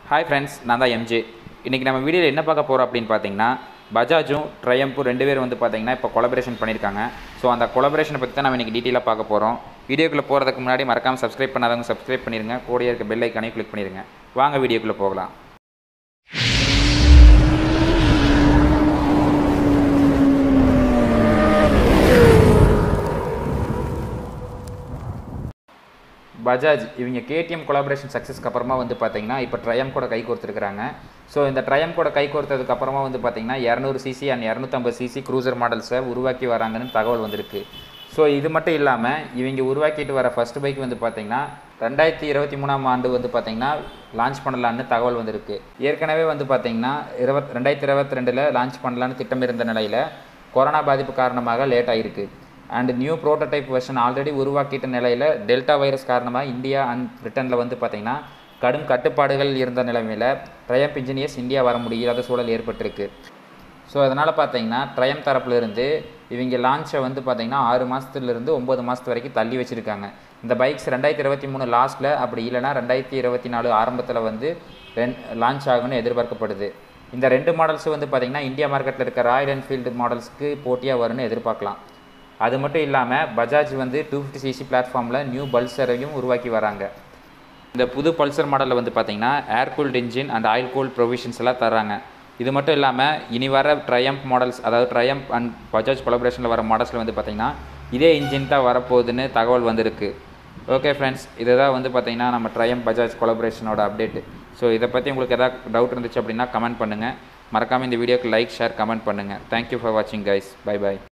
Hi friends, நான் தான் MJ. இன்றைக்கி நம்ம வீடியோவில் என்ன பார்க்க போகிறோம் அப்படின்னு பார்த்தீங்கன்னா, பஜாஜும் ட்ரையம்பும் 2 பேரும் வந்து பார்த்தீங்கன்னா இப்போ கொலபரேஷன் பண்ணியிருக்காங்க. ஸோ அந்த கொலபரேஷனை பற்றி தான் நம்ம இன்றைக்கி டீட்டெயிலாக பார்க்க போகிறோம். வீடியோக்குள்ளே போகிறதுக்கு முன்னாடி மறக்காமல் சப்ஸ்கிரைப் பண்ணாதவங்க சப்ஸ்கிரைப் பண்ணிடுங்க. கூடயே இருக்க பெல் ஐக்கானையும் கிளிக் பண்ணிடுங்க. வாங்க வீடியோக்குள்ளே போகலாம். பஜாஜ் இவங்க கேடிஎம் கொலாபரேஷன் சக்ஸஸ்க்கு அப்புறமா வந்து பார்த்தீங்கன்னா இப்போ ட்ரையம் கூட கை கோர்த்துருக்காங்க. ஸோ இந்த ட்ரையம் கூட கை கோர்த்ததுக்கு அப்புறமா வந்து பார்த்தீங்கன்னா 200 சிசி அண்ட் 250 சிசி க்ரூசர் மாடல்ஸை உருவாக்கி வராங்கன்னு தகவல் வந்திருக்கு. ஸோ இது மட்டும் இல்லாமல் இவங்க உருவாக்கிட்டு வர ஃபஸ்ட் பைக் வந்து பார்த்தீங்கன்னா 2023ஆம் ஆண்டு வந்து பார்த்தீங்கன்னா லான்ச் பண்ணலான்னு தகவல் வந்திருக்கு. ஏற்கனவே வந்து பார்த்தீங்கன்னா 2022 லான்ச் பண்ணலான்னு திட்டம் இருந்த நிலையில் கொரோனா பாதிப்பு காரணமாக லேட் ஆகிருக்கு. And new prototype version already உருவாக்கிட்ட நிலையில் டெல்டா வைரஸ் காரணமாக இந்தியா அண்ட் பிரிட்டனில் வந்து பார்த்திங்கன்னா கடும் கட்டுப்பாடுகள் இருந்த நிலைமையில் ட்ரையம் இன்ஜினியர்ஸ் இந்தியா வர முடியாத சூழல் ஏற்பட்டிருக்கு. ஸோ அதனால் பார்த்தீங்கன்னா ட்ரையம் தரப்புலேருந்து இவங்க லான்ச்சை வந்து பார்த்திங்கன்னா 6 மாதத்துலேருந்து 9 மாதத்து வரைக்கும் தள்ளி வச்சுருக்காங்க. இந்த பைக்ஸ் 2023 லாஸ்ட்டில் அப்படி இல்லைனா 2024 ஆரம்பத்தில் வந்து லான்ச் ஆகும்னு எதிர்பார்க்கப்படுது. இந்த 2 மாடல்ஸும் வந்து பார்த்திங்கன்னா இந்தியா மார்க்கெட்டில் இருக்க ராயல் என்ஃபீல்டு மாடல்ஸ்க்கு போட்டியாக வரும்னு எதிர்பார்க்கலாம். அது மட்டும் இல்லாமல் பஜாஜ் வந்து 250 சிசி பிளாட்ஃபார்மில் நியூ பல்சரையும் உருவாக்கி வராங்க. இந்த புது பல்சர் மாடலில் வந்து பார்த்திங்கன்னா air cooled engine and oil cooled provisions எல்லாம் தராங்க. இது மட்டும் இல்லாமல் இனி வர ட்ரையம்ப் மாடல்ஸ், அதாவது ட்ரையம்ப் அண்ட் பஜாஜ் கொலாபரேஷனில் வர மாடல்ஸில் வந்து பார்த்திங்கன்னா இதே இன்ஜின் தான் வரப்போகுதுன்னு தகவல் வந்திருக்கு. ஓகே ஃப்ரெண்ட்ஸ், இதுதான் வந்து பார்த்திங்கன்னா நம்ம ட்ரையம்ப் பஜாஜ் கொலாபரேஷனோட அப்டேட்டு. ஸோ இதை பற்றி உங்களுக்கு எதாவது டவுட் இருந்துச்சு அப்படின்னா கமெண்ட் பண்ணுங்கள். மறக்காமல் இந்த வீடியோக்கு லைக், ஷேர், கமெண்ட் பண்ணுங்கள். தேங்க்யூ ஃபார் வாட்சிங் கைஸ். பை பாய்.